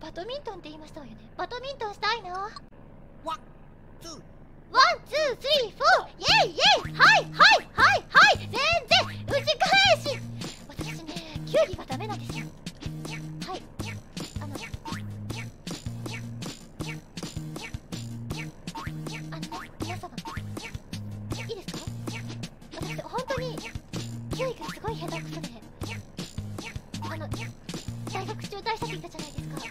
バドミントンって言いましたわよね。バドミントンしたいな。 ワン、ツー、 ワン、ツー、スリー、フォー、イェイイェイ、はいはいはいはい、全然打ち返し。私ね、球技がダメなんですよ。はい、皆様いいですか？私本当に球技がすごい下手くそで、大学中退したって言ったじゃないですか。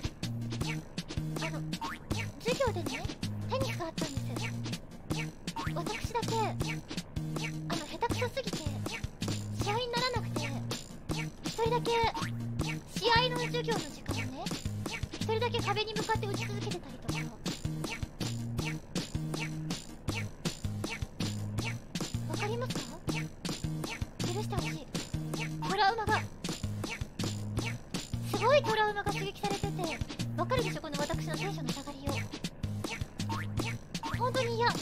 授業でね、テニスがあったんです。私だけ下手くそすぎて試合にならなくて、一人だけ試合の授業の時間をね、一人だけ壁に向かって打ち続けてたりとか。わかりますか？許してほしい。トラウマがすごいトラウマが刺激されてて、わかるでしょ、この私のテンションの下がりを。本当に嫌。す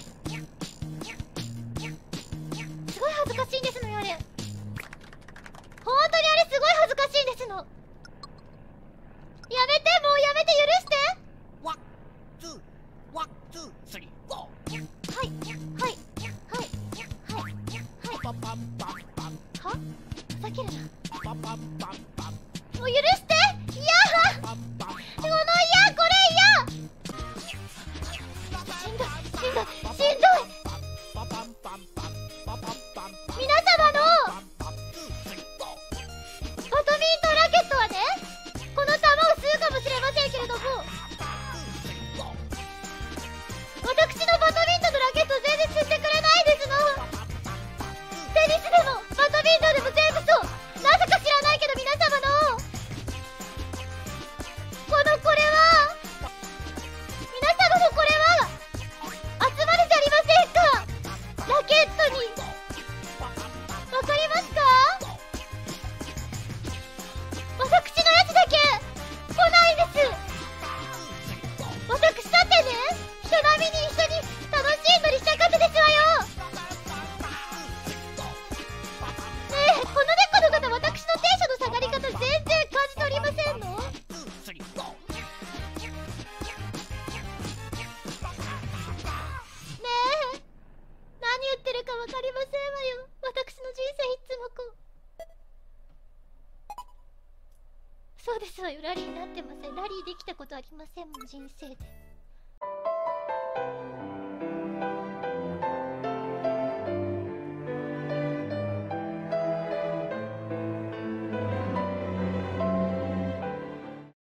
ごい恥ずかしいんですのよ、あれ。本当にあれすごい恥ずかしいんですの。やめて、もうやめて、許して。 ワン、ツー、ワン、ツー、スリー、フォー。 はいはいはいはいはい。 パンパンパンパン。 は？ふざけるな。 パンパンパンパン。 もう許して。いやパンパンパン。 この嫌、これ嫌。しんどいしんどいしんどい。 パンパンパンパン。パンパンパンパン。 皆様のパンパンツー、スリー、フォー。 バドミントンラケットはね、この球を吸うかもしれませんけれども、私のバドミントンのラケット全然吸ってくれないですの。テニスでもバドミントンでも全部そう。なぜか知らないけど皆様のこれは、皆様のこれは集まるじゃありませんか、ラケットに。わかりますか？私のやつだけ来ないんです。私だってね、人並みに一緒に楽しんだりしたかったですわよ。ねえ、この猫の方、私のテンションの下がり方全然感じ取りませんの？ねえ、何言ってるか分かりませんわよ。私の人生いつもこう。そうですわよ、ラリーになってません。ラリーできたことありませんもん、人生で。